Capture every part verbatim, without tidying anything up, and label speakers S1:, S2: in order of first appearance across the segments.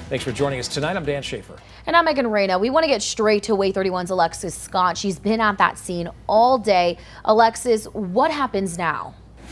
S1: Thanks for joining us tonight. I'm Dan Schaefer.
S2: And I'm Megan Reyna. We want to get straight to WAAY thirty-one's Alexis Scott. She's been at that scene all day. Alexis, what happens now?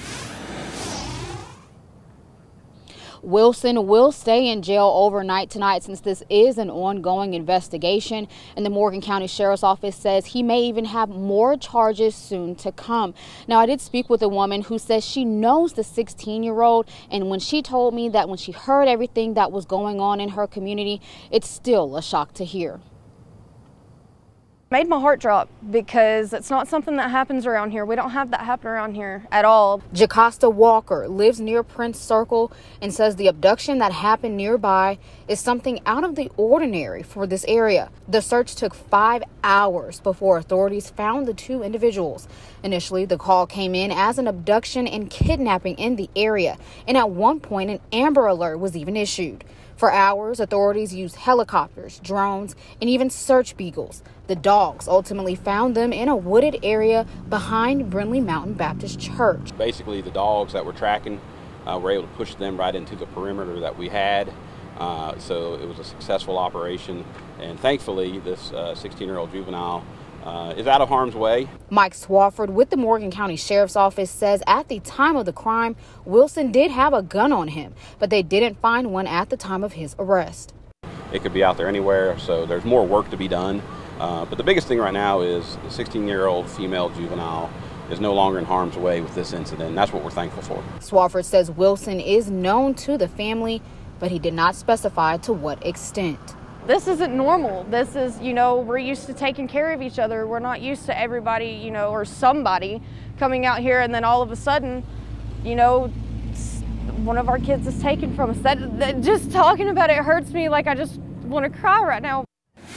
S3: Wilson will stay in jail overnight tonight since this is an ongoing investigation, and the Morgan County Sheriff's Office says he may even have more charges soon to come. Now, I did speak with a woman who says she knows the sixteen-year-old, and when she told me that when she heard everything that was going on in her community, it's still a shock to hear.
S4: Made my heart drop because it's not something that happens around here. We don't have that happen around here at all.
S3: Jocasta Walker lives near Prince Circle and says the abduction that happened nearby is something out of the ordinary for this area. The search took five hours before authorities found the two individuals. Initially, the call came in as an abduction and kidnapping in the area, and at one point an Amber Alert was even issued. For hours, authorities used helicopters, drones, and even search beagles. The dogs ultimately found them in a wooded area behind Brindley Mountain Baptist Church.
S5: Basically, the dogs that we're tracking, uh, were able to push them right into the perimeter that we had. Uh, so it was a successful operation, and thankfully, this sixteen-year-old juvenile Uh, is out of harm's way.
S3: Mike Swafford with the Morgan County Sheriff's Office says at the time of the crime, Wilson did have a gun on him, but they didn't find one at the time of his arrest.
S5: It could be out there anywhere, so there's more work to be done. Uh, but the biggest thing right now is the sixteen-year-old female juvenile is no longer in harm's way with this incident, and that's what we're thankful for.
S3: Swafford says Wilson is known to the family, but he did not specify to what extent.
S4: This isn't normal. This is, you know, we're used to taking care of each other. We're not used to everybody, you know, or somebody coming out here and then all of a sudden, you know, one of our kids is taken from us. That, that just talking about it hurts me. Like I just want to cry right now.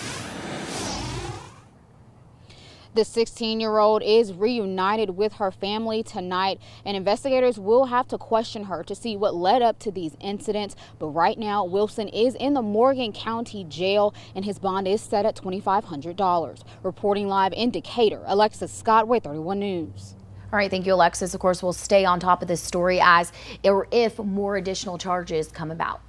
S3: The sixteen-year-old is reunited with her family tonight, and investigators will have to question her to see what led up to these incidents. But right now, Wilson is in the Morgan County Jail, and his bond is set at twenty-five hundred dollars. Reporting live in Decatur, Alexis Scott, WAAY thirty-one News.
S2: All right, thank you, Alexis. Of course, we'll stay on top of this story as or if more additional charges come about.